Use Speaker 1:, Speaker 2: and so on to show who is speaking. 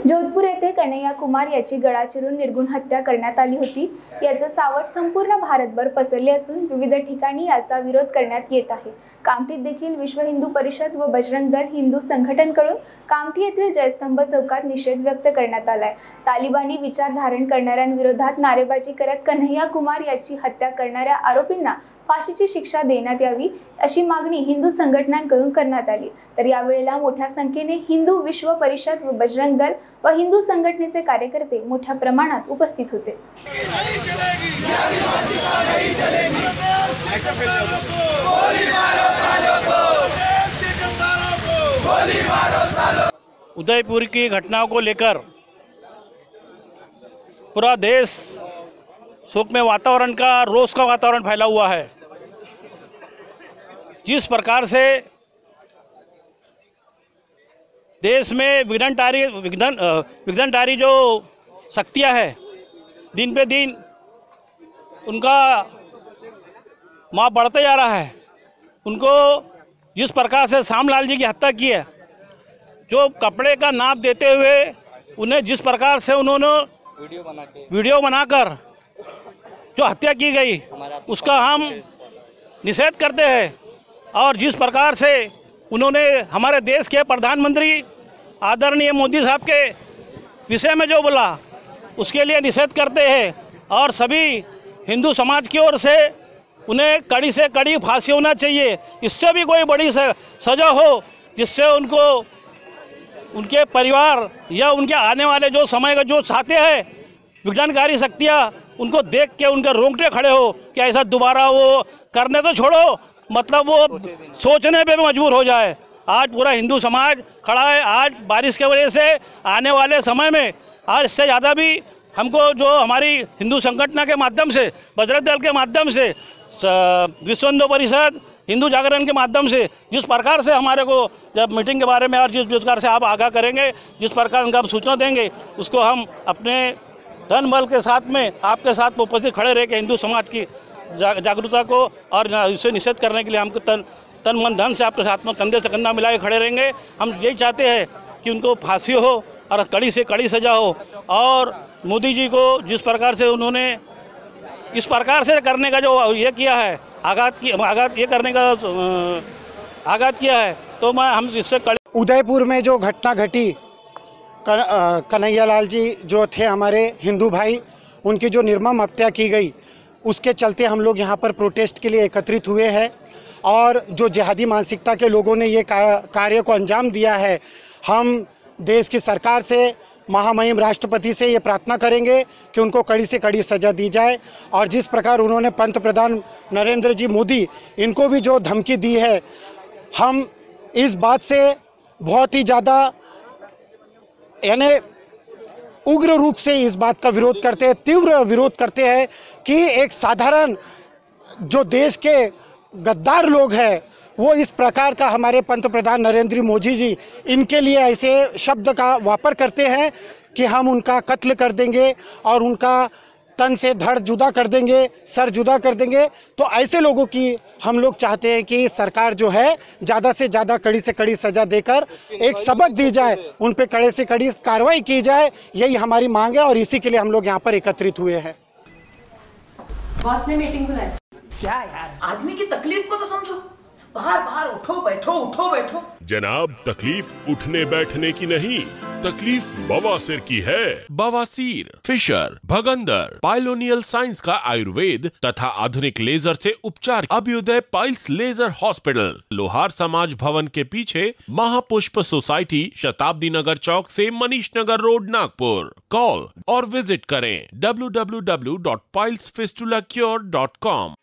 Speaker 1: जोधपूर येथे कन्हैया कुमार याची गळा चिरून निर्घृण हत्या करण्यात आली होती। याचे सावट संपूर्ण भारतभर पसरले असून विविध ठिकाणी याचा विरोध करण्यात येत आहे। कामठीत देखील विश्व हिंदू परिषद व बजरंग दल हिंदू संघटनेकडून कामठी येथील जयस्तंभ चौकात निषेध व्यक्त करण्यात आलाय। तालिबानी विचार धारण करणाऱ्यांविरोधात नारेबाजी करत कन्हैया कुमार याची हत्या करणाऱ्या आरोपींना फाशीची शिक्षा देण्यात यावी अशी मागणी हिंदू संघटनांकडून करण्यात आली। तर या वेळेला मोठ्या संख्येने हिंदू विश्व परिषद व बजरंग दल व हिंदू संघटनेचे कार्यकर्ते मोठ्या प्रमाणात उपस्थित होते।
Speaker 2: उदयपुर की घटनाओं को लेकर पूरा देश शोक में वातावरण का, रोष का वातावरण फैला हुआ है। जिस प्रकार से देश में विघटनकारी जो शक्तियां हैं, दिन पे दिन उनका माप बढ़ते जा रहा है। उनको जिस प्रकार से श्यामलाल जी की हत्या की है, जो कपड़े का नाप देते हुए उन्हें जिस प्रकार से उन्होंने वीडियो बनाकर जो हत्या की गई, उसका हम निषेध करते हैं। और जिस प्रकार से उन्होंने हमारे देश के प्रधानमंत्री आदरणीय मोदी साहब के विषय में जो बोला, उसके लिए निषेध करते हैं। और सभी हिंदू समाज की ओर से उन्हें कड़ी से कड़ी फांसी होना चाहिए। इससे भी कोई बड़ी सज़ा हो, जिससे उनको, उनके परिवार या उनके आने वाले जो समय का जो चाहते हैं विघटनकारी शक्तियाँ, उनको देख के उनके रोंगटे खड़े हो कि ऐसा दोबारा वो करने तो छोड़ो, मतलब वो सोचने पे भी मजबूर हो जाए। आज पूरा हिंदू समाज खड़ा है। आज बारिश के वजह से आने वाले समय में आज इससे ज़्यादा भी हमको, जो हमारी हिंदू संगठन के माध्यम से, बजरंग दल के माध्यम से, विश्व हिंदू परिषद, हिंदू जागरण के माध्यम से जिस प्रकार से हमारे को जब मीटिंग के बारे में और जिस प्रकार से आप आगाह करेंगे, जिस प्रकार उनका आप सूचना देंगे, उसको हम अपने धन बल के साथ में आपके साथ उपस्थित खड़े रह के हिंदू समाज की जागरूकता को और इसे निषेध करने के लिए हमको तन मन धन से आपके साथ में कंधे से कंधा मिला के खड़े रहेंगे। हम यही चाहते हैं कि उनको फांसी हो और कड़ी से कड़ी सजा हो। और मोदी जी को जिस प्रकार से उन्होंने इस प्रकार से करने का जो ये किया है, आघात ये करने का आघात किया है, तो मैं हम इससे
Speaker 3: उदयपुर में जो घटना घटी, कन्हैया लाल जी जो थे हमारे हिंदू भाई, उनकी जो निर्मम हत्या की गई, उसके चलते हम लोग यहाँ पर प्रोटेस्ट के लिए एकत्रित हुए हैं। और जो जिहादी मानसिकता के लोगों ने ये कार्य को अंजाम दिया है, हम देश की सरकार से, महामहिम राष्ट्रपति से ये प्रार्थना करेंगे कि उनको कड़ी से कड़ी सज़ा दी जाए। और जिस प्रकार उन्होंने पंतप्रधान नरेंद्र जी मोदी, इनको भी जो धमकी दी है, हम इस बात से बहुत ही ज़्यादा यानी उग्र रूप से इस बात का विरोध करते हैं, तीव्र विरोध करते हैं कि एक साधारण जो देश के गद्दार लोग हैं, वो इस प्रकार का हमारे पंतप्रधान नरेंद्र मोदी जी इनके लिए ऐसे शब्द का वापर करते हैं कि हम उनका कत्ल कर देंगे और उनका तन से धड़ जुदा कर देंगे, सर जुदा कर देंगे। तो ऐसे लोगों की हम लोग चाहते हैं कि सरकार जो है ज़्यादा से ज़्यादा कड़ी से कड़ी सज़ा देकर एक सबक दी जाए, उन पे कड़े से कड़ी कार्रवाई की जाए। यही हमारी मांग है और इसी के लिए हम लोग यहाँ पर एकत्रित हुए हैं।
Speaker 4: बॉस ने मीटिंग बुलाई।
Speaker 5: क्या यार, आदमी की तकलीफ को तो समझो। बाहर बाहर उठो बैठो।
Speaker 6: जनाब, तकलीफ उठने बैठने की नहीं, तकलीफ बवासीर की है। बवासीर, फिशर, भगंदर, पाइलोनियल साइंस का आयुर्वेद तथा आधुनिक लेजर से उपचार। अभ्युदय पाइल्स लेजर हॉस्पिटल, लोहार समाज भवन के पीछे, महापुष्प सोसाइटी, शताब्दी नगर चौक से मनीष नगर रोड, नागपुर। कॉल और विजिट करें www.pilesfistulacure.com।